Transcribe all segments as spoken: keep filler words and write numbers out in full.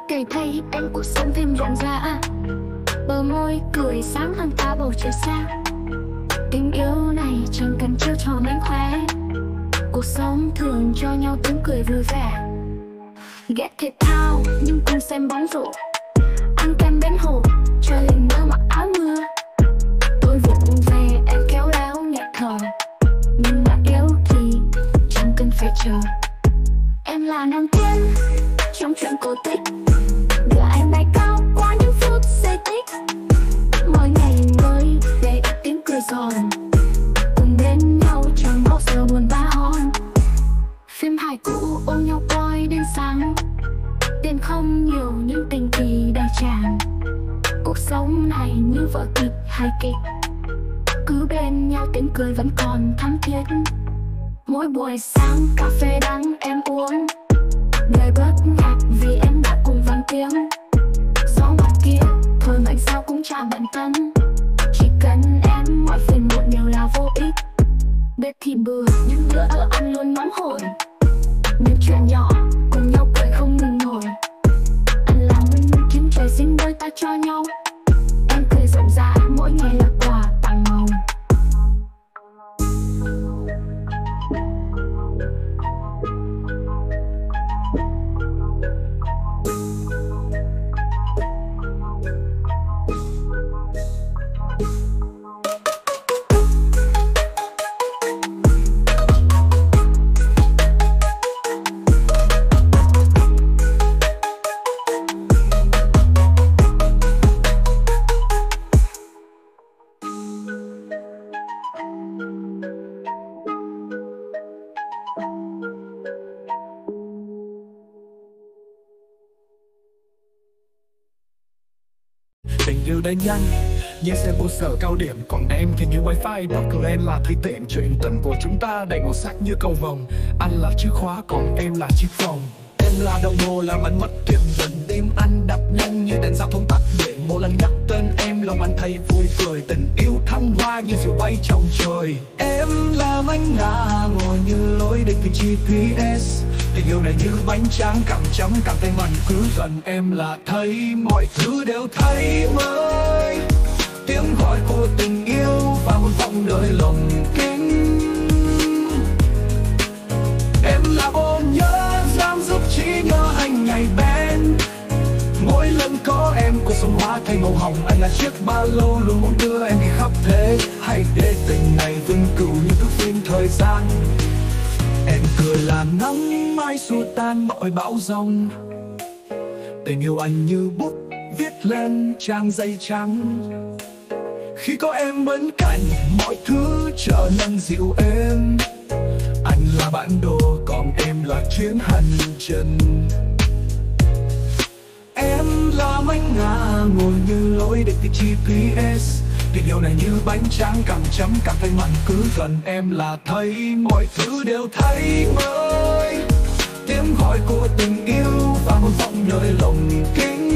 Kể thấy em cuộc sống thêm rộn rã, bờ môi cười sáng hơn cả bầu trời xa. Tình yêu này chẳng cần trêu trò mánh khóe, cuộc sống thường cho nhau tiếng cười vui vẻ. Ghét thể thao nhưng cùng xem bóng rổ, ăn kem bên hồ chơi hình mơ mặc áo mưa. Tôi vụng về em khéo léo nhẹ thở, nhưng mà yêu thì chẳng cần phải chờ. Em là nàng tiên trong chuyện cổ tích, đưa anh bay cao qua những phút giây tích. Mỗi ngày mới để ít tiếng cười giòn, cùng bên nhau chẳng bao giờ buồn bã hòn. Phim hài cũ ôm nhau coi đến sáng, tiền không nhiều nhưng tình thì đầy tràn. Cuộc sống này như vở kịch hài kịch, cứ bên nhau tiếng cười vẫn còn thắm thiết. Mỗi buổi sáng cà phê đắng em uống, đời bớt nhạt vì em đã cùng vang tiếng. Gió ngoài kia thôi mạnh sao cũng chả bận tâm, chỉ cần em mọi phiền muộn đều là vô ích. Bếp thì bừa nhưng bữa ăn luôn nóng hổi, những chuyện nhỏ cùng nhau cười không ngừng nổi. Ăn làm kiếm trời sinh đôi ta cho nhau, em cười rộn rã mỗi ngày là quà tặng màu. Tình yêu đến nhanh như xe vô sở cao điểm, còn em thì như wifi đọc cửa em là thi tiện. Chuyện tình của chúng ta đầy màu sắc như cầu vồng, anh là chìa khóa còn em là chiếc vòng. Em là đồng hồ làm anh mất kiềm dần, tim anh đập nhanh như đèn giao thông tắt điện. Mỗi lần nhắc tên em lòng anh thấy vui cười, tình yêu thăng hoa như diều bay trong trời. Em là anh ngả ngồi như lối định vị giê pê ét, tình yêu này như bánh tráng cặm chấm cặm tay mình cứ gần em là thấy mọi thứ đều thấy mới. Tiếng gọi của tình yêu và một vòng đời lồng kính. Em là bồn nhớ dám giúp trí nhớ anh ngày bên. Mỗi lần có em cuộc sống hóa thành màu hồng, anh là chiếc ba lô luôn muốn đưa em đi khắp thế. Hãy để tình này vĩnh cửu như thước phim thời gian. Em cười là nắng mai xua tan mọi bão giông, tình yêu anh như bút viết lên trang giấy trắng. Khi có em bên cạnh mọi thứ trở nên dịu êm. Anh là bản đồ còn em là chuyến hành trình. Em là mảnh ngả ngồi như lối định vị giê pê ét, tình yêu này như bánh tráng cặm chấm cặm tay mặn cứ gần em là thấy mọi thứ đều thấy mới. Tiếng gọi của tình yêu và một vòng đời lồng kính.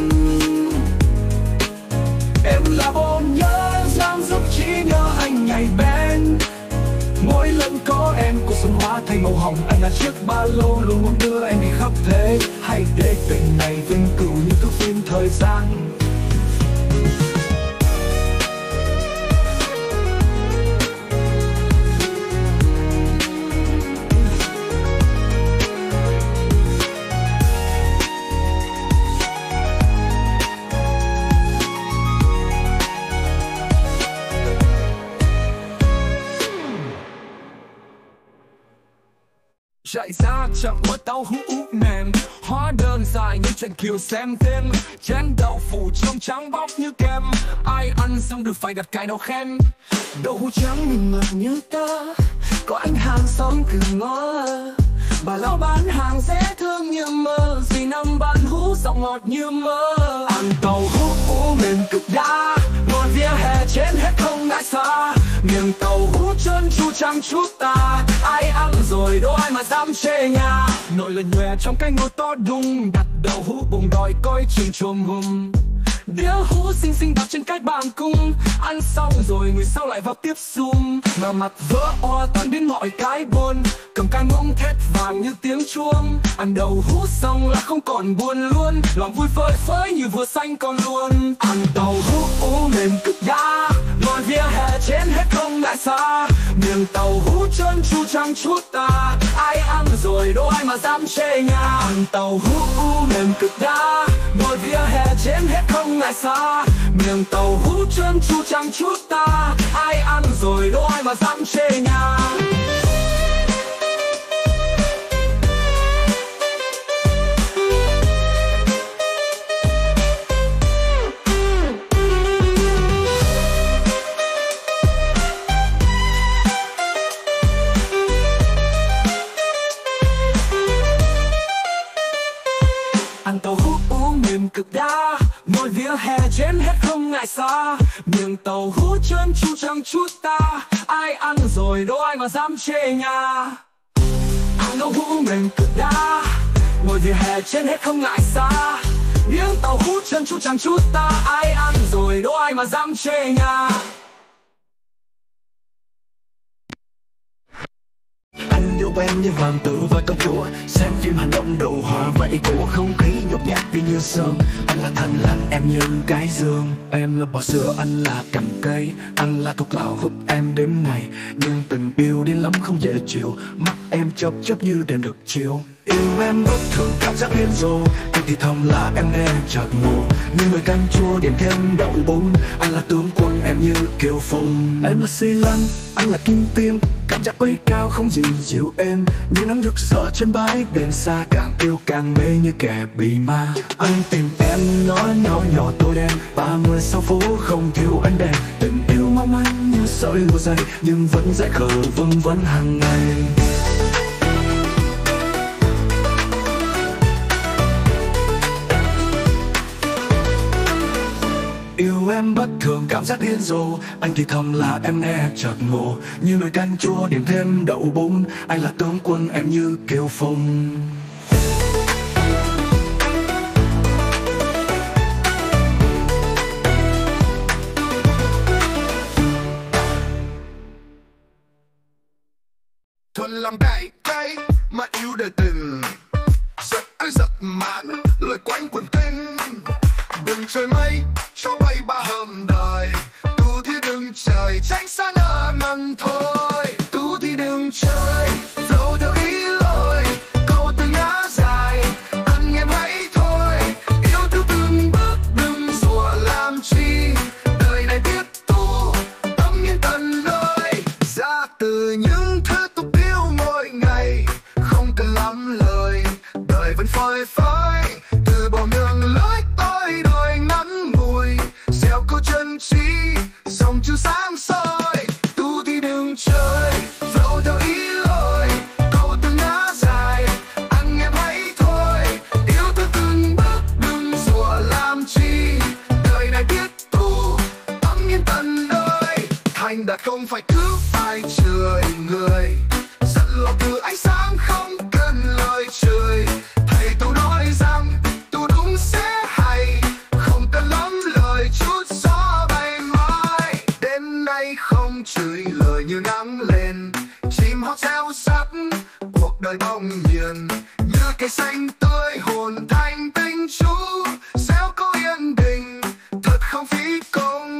Em là bồn nhớ dám giúp trí nhớ anh ngày bên. Mỗi lần có em cuộc sống hóa thành màu hồng, anh là chiếc ba lô luôn muốn đưa em đi khắp thế. Hãy để tình này vĩnh cửu như thước phim thời gian. Chạy ra chậm mất tao hũ mềm, hóa đơn dài những chuyện kiều xem thêm. Chén đậu phụ trông trắng bóc như kem, ai ăn xong được phải đặt cái nào khen. Đậu hũ trắng nhưng ngọt như tơ, có anh hàng xóm cứ ngó. Bà lão bán hàng dễ thương như mơ, dì năm bán hũ giọng ngọt như mơ. Ăn tàu hũ mềm cực đá, ngồi vỉa hè trên hết không ngại xa. Miệng tàu hũ trơn tru chăm chút ta, ai ăn rồi đâu ai mà dám chê nhà. Nồi lên nhòe trong cái ngô to đùng, đặt đầu hũ bùng đòi coi chừng chồm hùm. Đĩa hũ xinh xinh đặt trên cái bàn cung. Ăn xong rồi người sau lại vào tiếp sung. Mà mặt vỡ o toàn đến mọi cái bôn. Cầm cái muỗng thét vàng như tiếng chuông. Ăn đầu hũ xong là không còn buồn luôn. Lòng vui phơi phới như vừa xanh con luôn. Ăn tàu hũ mềm cực đá, ngồi vỉa hè trên hết không ngại xa. Miếng tàu hũ trơn tru trắng chút ta, ai ăn rồi đâu ai mà dám chê nhà. Ăn tàu hũ mềm cực đá, ngồi vỉa hè trên hết không ngại xa. Miếng tàu hũ trơn tru trắng chút ta, ai ăn rồi đâu ai mà dám chê nhà. Ăn tàu hũ mềm cực đá, ngồi vỉa hè trên hết không ngại xa. Miếng tàu hũ trơn tru trắng chút ta, ai ăn rồi đâu ai mà dám chê nhà. Ăn tàu hũ mềm cực đá, ngồi vỉa hè trên hết không ngại xa. Miếng tàu hũ trơn tru trắng chút ta, ai ăn rồi đâu ai mà dám chê nhà. Anh yêu em như hoàng tử và công chúa, xem phim hành động đồ họa vậy của không khí nhột nhạt vì như sương. Anh là thằn lằn, em như cái dương. Em là bò sữa, anh là cành cây. Anh là thuốc lào hút em đêm ngày. Nhưng tình yêu đến lắm không dễ chịu, mắt em chớp chớp như đêm được chiều. Yêu em bất thường cảm giác điên rồ, anh thì thầm là em nên chợt ngủ. Như người canh chua điểm thêm đậu bún. Anh là tướng quân, em như kiều phùng. Em là xi lăng, anh là kim tiêm. Cảm giác bay cao không gì dịu êm, như nắng rực rỡ trên bãi đèn xa. Càng yêu càng mê như kẻ bị ma. Anh tìm em nói nhỏ nhỏ tôi đen, ba mươi sau phố không thiếu ánh đèn. Tình yêu mong manh như sợi lụa dày, nhưng vẫn dại khờ vương vấn hàng ngày. Yêu em bất thường cảm giác điên rồ, anh thì thầm là em nghe chợt ngộ. Như nồi canh chua điểm thêm đậu bún. Anh là tướng quân, em như kiều phùng. Thuần làm cay cay mà yêu đời tình, giật ai giật mạn lời quanh quần tinh. Đừng trời mây cho bay ba hầm đời, tu thì đừng trời tránh xa nợ nần thôi. Tu thì đừng trời dẫu theo ý lối, câu từ ngã dài anh em hãy thôi. Yêu thương từng bước đừng rủa làm chi, đời này biết tu tâm yên tận nơi. Ra từ những thứ tục tiêu mỗi ngày, không cần lắm lời đời vẫn phơi phới. Từ bỏ đường lối tôi đôi ngắn ngủi, gieo câu chân trí dòng chữ sáng soi. Tu thì đừng chơi dẫu theo ý lối, câu từ ngã dài anh em hãy thôi. Yêu thương từng bước đừng rủa làm chi, đời này biết tu tâm yên tận nơi. Thành đạt không phải cứ phải trời người, dẫn lòng từ ánh sáng không cần lời trời. Thầy tôi nói rằng tu đúng sẽ hay, không cần lắm lời chút gió bay mãi. Đêm nay không chửi lời như nắng lên, chim hót reo rắt cuộc đời bỗng nhiên. Như cây xanh tươi hồn thanh tinh chú, gieo câu yên bình thật không phí công.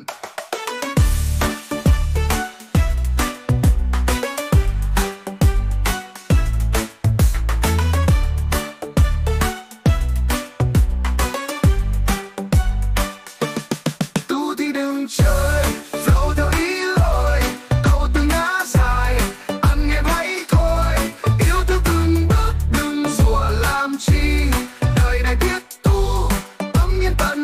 Chơi dẫu theo ý lối, câu từ ngã dài anh em hãy thôi. Yêu thương từng bước đừng rủa làm chi, đời này biết tu tâm yên tận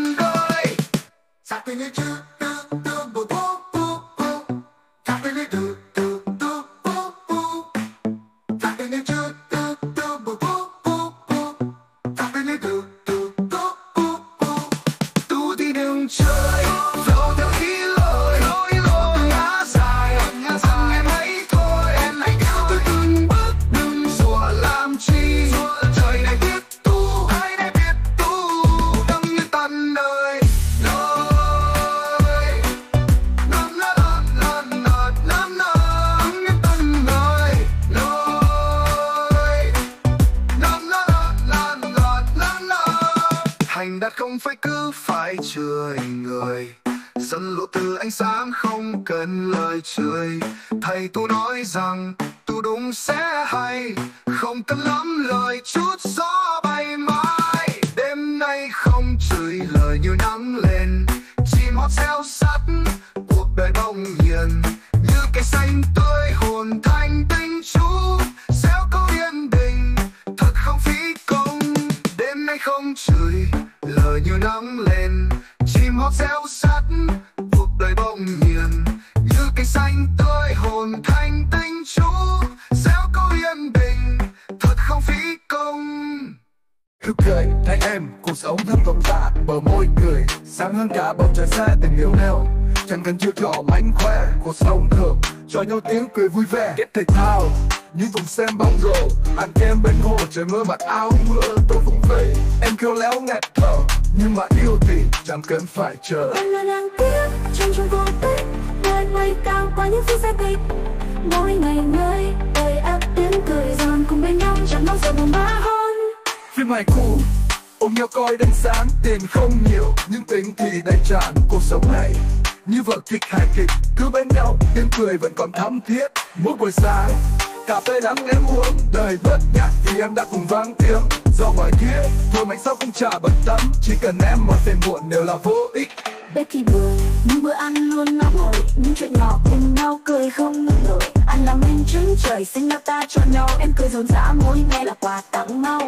không phải cứ phải chửi người. Dân lộ từ ánh sáng không cần lời chửi. Thầy tu nói rằng tu đúng sẽ hay, không cần lắm lời chút gió bay mãi. Đêm nay không chửi lời như nắng lên, chim hót reo sắt cuộc đời bỗng hiền. Như cây xanh tươi hồn thanh tinh chú, gieo câu yên bình thật không phí công. Đêm nay không chửi lời như nắng lên, chim hót reo sắt cuộc đời bỗng hiền. Như cây xanh tươi hồn thanh tinh chú, gieo câu yên bình thật không phí công. Thức cười thấy em, cuộc sống thơm cộng tạ, bờ môi cười sáng hơn cả bầu trời xa. Tình yêu neo chẳng cần chiêu trò mánh khóe, cuộc sống thường cho nhau tiếng cười vui vẻ. Kết thể thao như cùng xem bóng rổ, ăn kem bên hồ trời mưa mặc áo mưa. Tôi vụng về em khéo léo nghẹt thở, nhưng mà yêu thì chẳng cần phải chờ. Em là nàng tiếc trong trong vô tích, nơi mây cao qua những phút giây tích. Mỗi ngày mới đầy ắp tiếng cười giòn, cùng bên nhau chẳng bao giờ buồn bã hơn. Phim hài cũ ôm nhau coi đến sáng, tiền không nhiều nhưng tình thì đầy tràn. Cuộc sống này như vở kịch hài kịch, cứ bên nhau tiếng cười vẫn còn thắm thiết. Mỗi buổi sáng cà phê đắng em uống, đời bớt nhạt vì em đã cùng vang tiếng. Do ngoài kia thôi mạnh sao không trả bận tâm, chỉ cần em một phiền muộn đều là vô ích. Biết thì buồn nhưng bữa ăn luôn nóng hổi, những chuyện nhỏ cùng nhau cười không ngừng nổi. Anh là minh chứng trời sinh là ta cho nhau, em cười rộn rã mỗi ngày là quà tặng mau.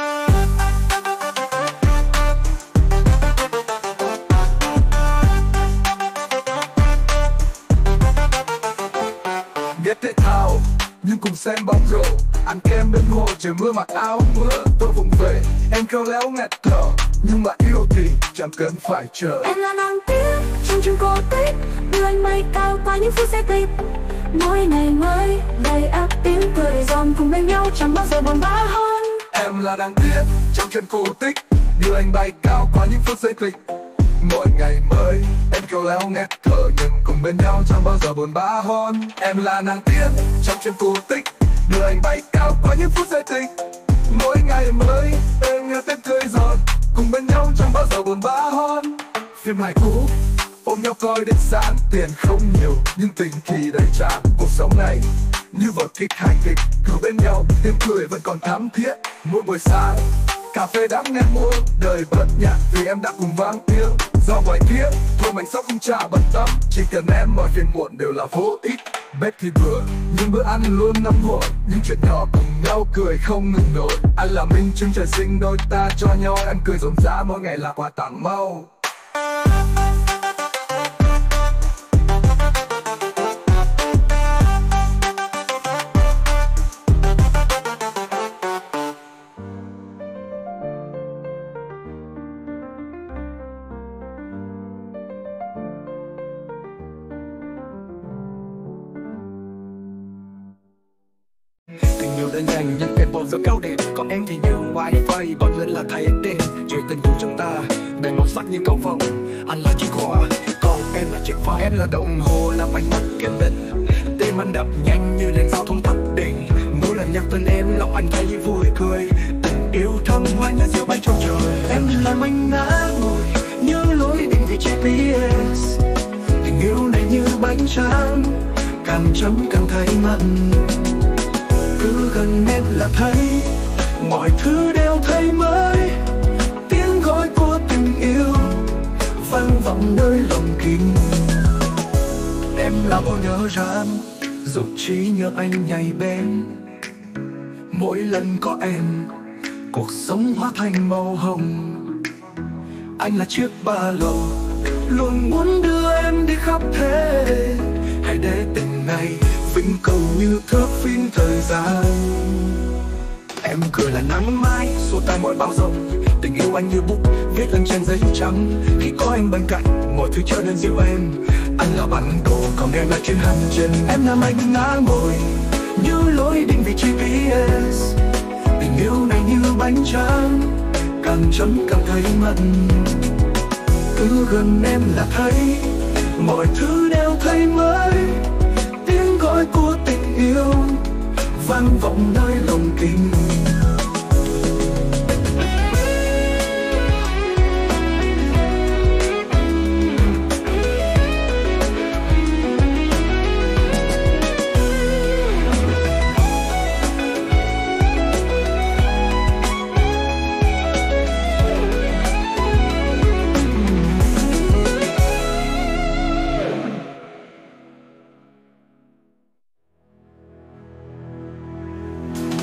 Biết thể thao nhưng cùng xem bóng rổ, ăn kem bên hồ trời mưa mặc áo mưa. Tôi vụng về em khéo léo nghẹt thở, nhưng mà yêu thì chẳng cần phải chờ. Em là nàng tiếc trong chung cô tích, đưa anh mây cao qua những phút giây tích. Mỗi ngày mới đầy ắp tiếng cười giòn, cùng bên nhau chẳng bao giờ buồn bã hơn. Em là đáng tiếc trong chân cổ tích, đưa anh bay cao qua những phút giây tích. Mỗi ngày mới em kêu léo nghẹt thở, nhưng cùng bên nhau chẳng bao giờ buồn bã hơn. Em là nàng tiên trong chân cổ tích, đưa anh bay cao qua những phút giây tích. Mỗi ngày mới em nghe tiếng cười giòn, cùng bên nhau chẳng bao giờ buồn bã hơn. Phim hài cũ ôm nhau coi đến sáng, tiền không nhiều nhưng tình thì đầy tràn. Cuộc sống này như vở kịch hài kịch, cứ bên nhau tiếng cười vẫn còn thắm thiết. Mỗi buổi sáng cà phê đắng em uống, đời bớt nhạt vì em đã cùng vang tiếng. Do ngoài kia thôi mạnh sao không trả bận tâm, chỉ cần em mọi phiền muộn đều là vô ích. Bếp thì bữa nhưng bữa ăn luôn nóng hổi, những chuyện nhỏ cùng nhau cười không ngừng nổi. Anh là minh chứng trời sinh đôi ta cho nhau, em cười rộn rã mỗi ngày là quà tặng mau. Tình yêu đã nhanh nhưng em bỏ giờ cao đẹp, còn em thì như wifi bật lên là thấy tên. Chuyện tình yêu chúng ta đầy màu sắc như cầu vồng, anh là chiếc khóa còn em là chiếc khóa. Em là đồng hồ làm ánh mắt kiên định, tim anh đập nhanh như đèn giao thông tắt đèn. Mỗi lần nhắc tên em lòng anh thấy vui cười, tình yêu thăng hoa như diều bay trong trời. Em là mình ngã ngồi như lối định vị giê pê ét, tình yêu này như bánh tráng càng chấm càng thấy mặn. Cứ gần em là thấy mọi thứ đều thấy mới, tiếng gọi của tình yêu vang vọng nơi lòng kín. Em là bao nhớ ran dục trí nhớ anh nhảy bên, mỗi lần có em cuộc sống hóa thành màu hồng. Anh là chiếc ba lô luôn muốn đưa em đi khắp thế, hãy để tình này vĩnh cửu như thước phim thời gian. Em cười là nắng mai xua tan mọi bão giông, tình yêu anh như bút viết lên trên giấy trắng. Khi có anh bên cạnh mọi thứ trở nên dịu em, anh là bản đồ còn em là chuyến hành trình. Em là anh ngã ngồi như lối định vị giê pê ét, tình yêu này như bánh tráng càng chấm càng thấy mặn. Cứ gần em là thấy mọi thứ đều thấy mới, tiếng gọi của tình yêu vang vọng nơi lòng kinh.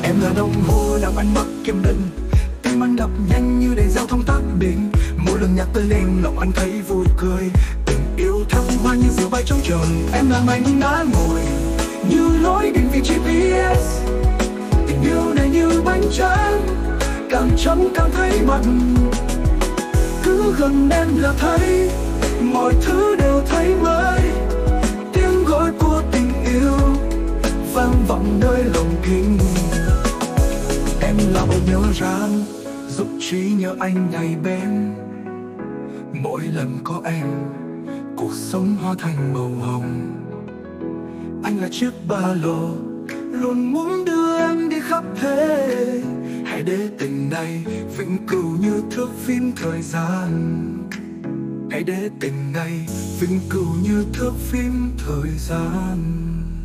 Em là đồng hồ làm anh mất kiên định, tim anh đập nhanh như đèn giao thông tắt điện. Mỗi lần nhắc tới em lòng anh thấy vui cười, tình yêu thăng hoa như diều bay trong trời. Em là mảnh đá ngồi như lối định vị giê pê ét, tình yêu này như bánh tráng, càng chấm càng thấy mặn. Cứ gần em là thấy mọi thứ đều thấy mới, tiếng gọi của tình yêu vang vọng nơi lòng kinh. Em là một nhớ ráng giúp trí nhớ anh ngày bên, mỗi lần có em cuộc sống hóa thành màu hồng. Anh là chiếc ba lô luôn muốn đưa em đi khắp thế, hãy để tình này vĩnh cửu như thước phim thời gian. Hãy để tình này vĩnh cửu như thước phim thời gian.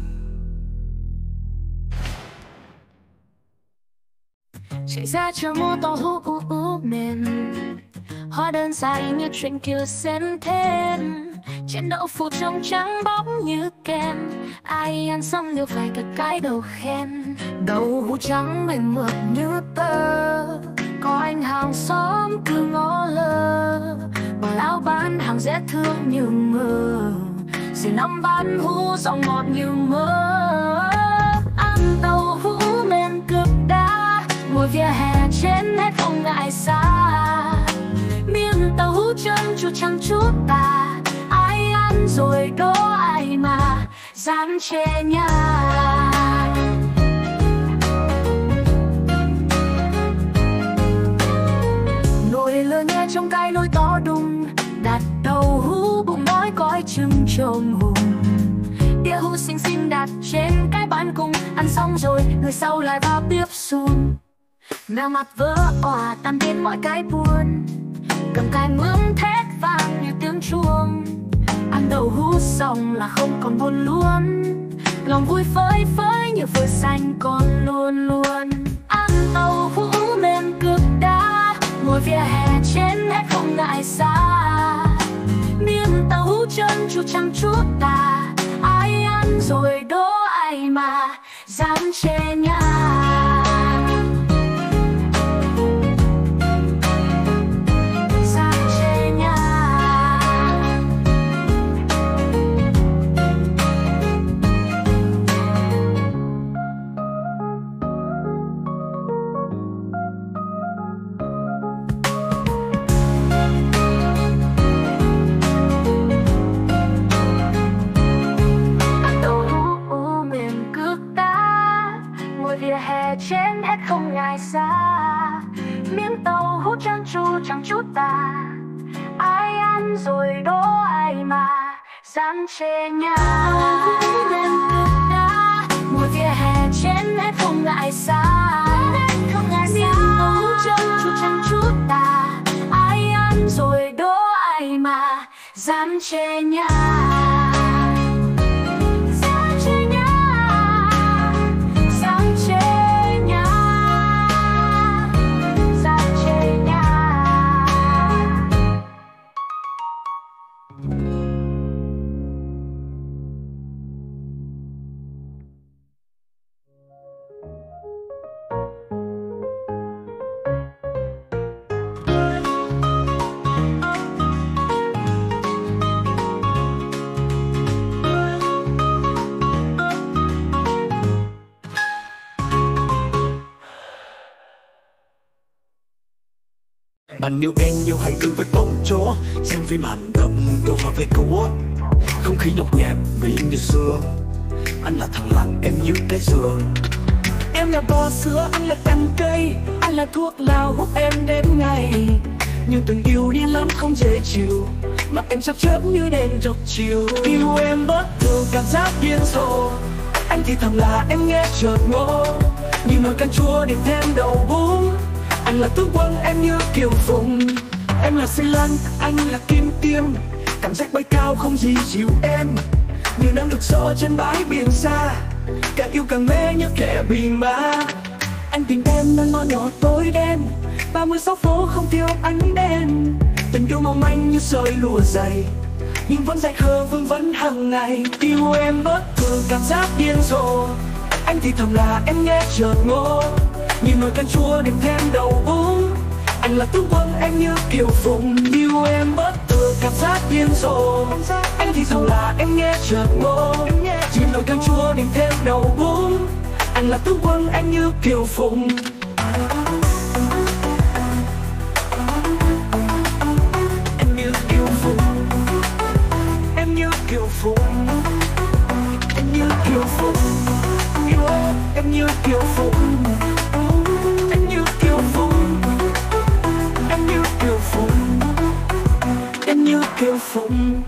Chạy ra chờ mưa to hú hú hú mềm, hóa đơn dài như chuyện kiều xen thêm. Trên đậu phụ trong trắng bóng như kem, ai ăn xong đều phải cả cái đầu khen. Đậu hũ trắng mềm mượt như tơ, có anh hàng xóm cứ ngó lơ. Bà lão bán hàng dễ thương như mơ, dì năm bán hũ giọng ngọt như mơ. Ăn đậu hũ men cực đá, ngồi vỉa hè trên hết không ngại xa. Miếng tàu hũ chân chu chẳng chút tà, ai ăn rồi đố ai mà dám chê nhà. Nồi lửa nghe trong cái nồi to đùng, đặt đầu hũ bụng nói cõi trưng trồm hùng. Đĩa hũ xinh xinh đặt trên cái bàn cùng, ăn xong rồi người sau lại vào bếp xùm. Mèo mặt vỡ òa tan biến mọi cái buồn, cầm cái mướn thét vang như tiếng chuông. Ăn đậu hũ xong là không còn buồn luôn, lòng vui phơi phới như phơi xanh còn luôn luôn. Ăn đậu hũ mềm cực đá, ngồi vỉa hè trên hết không ngại xa. Miếng tàu hũ chân chu chẳng chút tà, ai ăn rồi đố ai mà dám chê nhà. Trên hết không ngại xa, miếng tàu hút trắng tru chẳng chút tà, ai ăn rồi đố ai mà dám chê nhà. Đêm cực đá, ngồi vỉa hè trên hết không ngại xa, miếng tàu hút trắng tru chẳng chút tà, ai ăn rồi đố ai mà dám chê nhà. Bạn yêu em nhiều hành tương với bóng chó, xem phim hành động đồ hòa về cố. Không khí nhọc nhẹp vì như xưa, anh là thằng lặng em như cái giường. Em là bò sữa, anh là cành cây, anh là thuốc lào hút em đến ngày. Nhưng tình yêu điên lắm không dễ chịu, mắt em chớp chớp như đèn dọc chiều. Yêu em bất thường cảm giác điên rồ, anh thì thầm là em nghe chợt ngô. Như nồi canh chua để thêm đậu hũ, anh là tướng quân em như kiều phụng. Em là xi lanh, anh là kim tiêm, cảm giác bay cao không gì chịu em. Như nắng được gió trên bãi biển xa, càng yêu càng mê như kẻ bị ma. Anh tình em nơi ngõ nhỏ tối đen, ba mươi sáu phố không thiếu ánh đèn. Tình yêu mong manh như sợi lụa dày, nhưng vẫn dại khờ vương vấn hàng ngày. Yêu em bất thường cảm giác điên rồ, Anh thì thầm là em nghe chợt ngộ, nhìn nồi canh chua điểm thêm đậu bún. Anh là tướng quân em như Kiều Phụng, yêu em bất tử cảm giác điên rồ. Anh thì thầm là em nghe chợt ngộ, nhìn nồi canh chua điểm thêm đậu bún. Anh là tướng quân em như Kiều Phụng. Em như Kiều Phụng, em như Kiều Phụng, em như Kiều Phụng, em như Kiều Phụng, em như Kiều Phụng, em như Kiều Phụng, em như Kiều Phụng.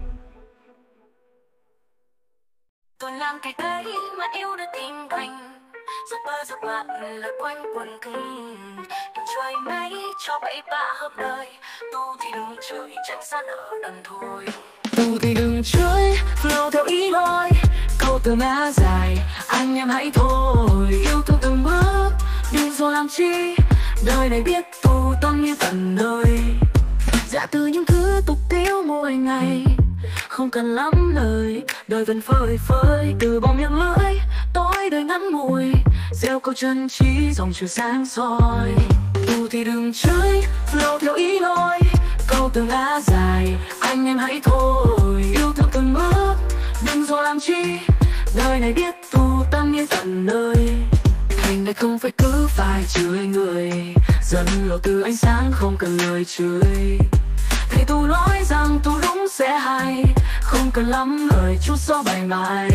Tôi làm cái đấy mà yêu đã tình thành, giấc mơ giấc bạn là quanh quần cưng. Đừng chơi mấy cho bậy bạ hợp đời, tu thì đừng chơi tránh xa nợ đần thôi. Tu thì đừng chơi flow theo ý lối, câu từ ngã dài anh em hãy thôi. Yêu thương từng bước đừng rồi làm chi, đời này biết tu tâm như tận nơi. Dạ từ những thứ tục tiếu mỗi ngày, không cần lắm lời, đời vẫn phơi phới từ bao miệng lưỡi. Tối đời ngắn ngủi, gieo câu chân trí dòng chiều sáng soi. Tu thì đừng chơi flow theo ý lối, câu từ ngã dài anh em hãy thôi. Yêu thương từng bước đừng rồi làm chi, đời này biết tu tâm như tận nơi. Thành này không phải cứ phải chửi người, dần lộ từ ánh sáng không cần lời chửi. Thầy tu nói rằng tu đúng sẽ hay, không cần lắm lời chút gió bài mài.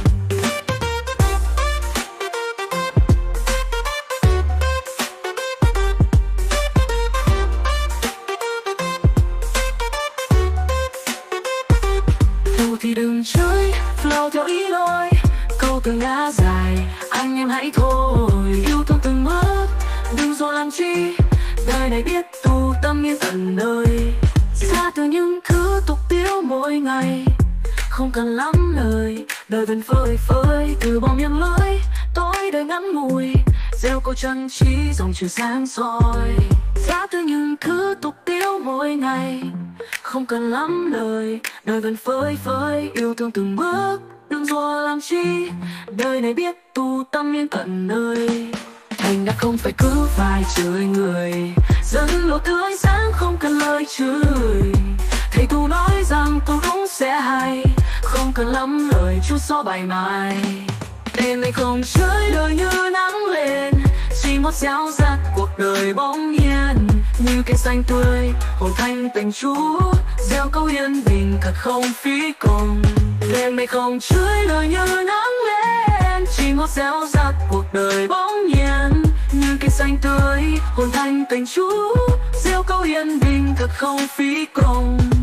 Tu thì đừng chơi flow theo ý lối, câu từ ngã dài anh em hãy thôi. Yêu thương từng bước đừng rồi làm chi, đời này biết tu tâm như tận nơi. Xa từ những thứ tục tiếu mỗi ngày, không cần lắm lời, đời vẫn phơi phới từ bao miệng lưỡi. Tối đời ngắn ngủi, gieo câu chân trí dòng chiều sáng soi. Xa từ những thứ tục tiếu mỗi ngày, không cần lắm lời, đời vẫn phơi phới. Yêu thương từng bước đừng rồi làm chi, đời này biết tu tâm yên tận nơi. Thành đã không phải cứ phải chửi người, dẫn lộ từ ánh sáng không cần lời chửi. Thầy tu nói rằng tu đúng sẽ hay, không cần lắm lời chút gió bài mài. Đêm này không chơi đời như nắng lên, chỉ một gieo rắc cuộc đời bỗng nhiên. Như cây xanh tươi hồn thanh tình chú, gieo câu yên bình thật không phí công. Đêm này không chơi đời như nắng lên, chỉ một gieo rắc cuộc đời bỗng nhiên. Như cây xanh tươi hồn thanh tình chú, gieo câu yên bình thật không phí công.